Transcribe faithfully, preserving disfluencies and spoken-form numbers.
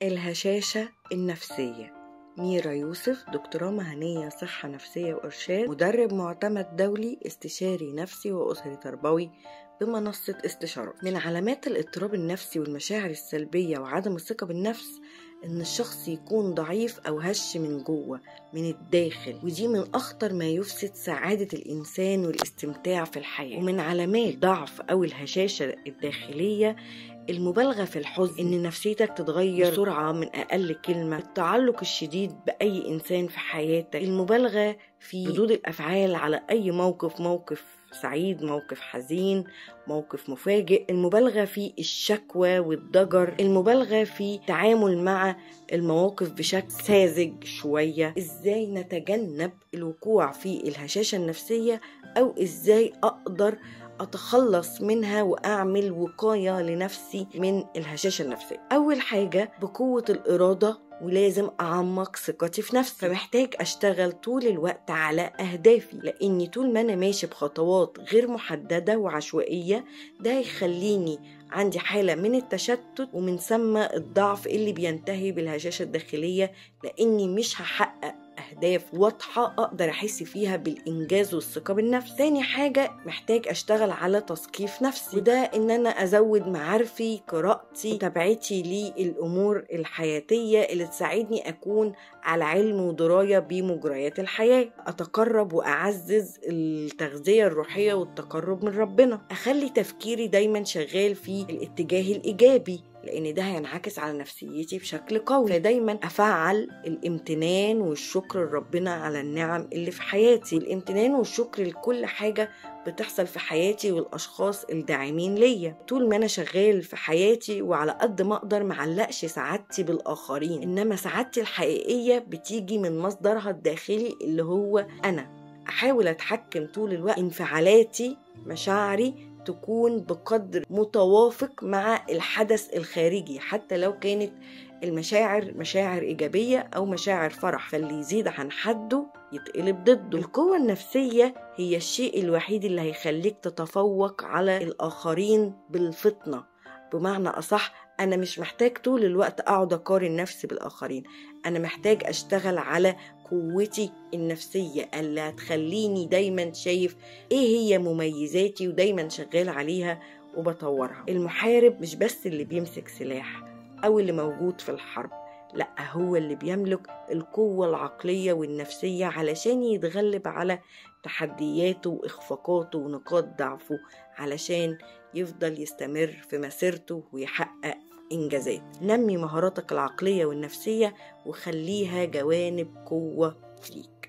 الهشاشة النفسية. ميرا يوسف، دكتوراه مهنية صحة نفسية وإرشاد، مدرب معتمد دولي، استشاري نفسي وأسري تربوي بمنصة استشارات. من علامات الاضطراب النفسي والمشاعر السلبية وعدم الثقة بالنفس إن الشخص يكون ضعيف أو هش من جوه من الداخل، ودي من أخطر ما يفسد سعادة الإنسان والاستمتاع في الحياة. ومن علامات ضعف أو الهشاشة الداخلية المبالغة في الحزن، إن نفسيتك تتغير بسرعة من أقل كلمة، التعلق الشديد بأي إنسان في حياتك، المبالغة في ردود الأفعال على أي موقف، موقف سعيد، موقف حزين، موقف مفاجئ، المبالغة في الشكوى والضجر، المبالغة في التعامل مع المواقف بشكل ساذج شوية. إزاي نتجنب الوقوع في الهشاشة النفسية، أو إزاي أقدر أتخلص منها وأعمل وقاية لنفسي من الهشاشة النفسية؟ أول حاجة بقوة الإرادة، ولازم أعمق ثقتي في نفسي، فمحتاج أشتغل طول الوقت على أهدافي، لأني طول ما أنا ماشي بخطوات غير محددة وعشوائية ده هيخليني عندي حالة من التشتت، ومن ثم الضعف اللي بينتهي بالهشاشة الداخلية، لأني مش هحقق أهداف واضحة أقدر أحس فيها بالإنجاز والثقة بالنفس. تاني حاجة محتاج أشتغل على تثقيف نفسي، وده إن أنا أزود معارفي، قراءتي، متابعتي للأمور الحياتية اللي تساعدني أكون على علم ودراية بمجريات الحياة، أتقرب وأعزز التغذية الروحية والتقرب من ربنا، أخلي تفكيري دايما شغال في الاتجاه الإيجابي، لأن ده هينعكس على نفسيتي بشكل قوي. فدايما أفعل الامتنان والشكر لربنا على النعم اللي في حياتي، الامتنان والشكر لكل حاجة بتحصل في حياتي والأشخاص الداعمين ليا. طول ما أنا شغال في حياتي وعلى قد ما أقدر معلقش سعادتي بالآخرين، إنما سعادتي الحقيقية بتيجي من مصدرها الداخلي اللي هو أنا. أحاول أتحكم طول الوقت انفعالاتي، مشاعري تكون بقدر متوافق مع الحدث الخارجي، حتى لو كانت المشاعر مشاعر إيجابية أو مشاعر فرح، فاللي يزيد عن حده يتقلب ضده. القوة النفسية هي الشيء الوحيد اللي هيخليك تتفوق على الآخرين بالفطنة، بمعنى أصح أنا مش محتاج طول الوقت أقعد أقارن نفسي بالآخرين، أنا محتاج أشتغل على قوتي النفسية اللي هتخليني دايما شايف إيه هي مميزاتي ودايما شغال عليها وبطورها. المحارب مش بس اللي بيمسك سلاح أو اللي موجود في الحرب، لأ، هو اللي بيملك القوة العقلية والنفسية علشان يتغلب على تحدياته وإخفاقاته ونقاط ضعفه، علشان يفضل يستمر في مسيرته ويحقق إنجازات. نمي مهاراتك العقلية والنفسية وخليها جوانب قوة ليك.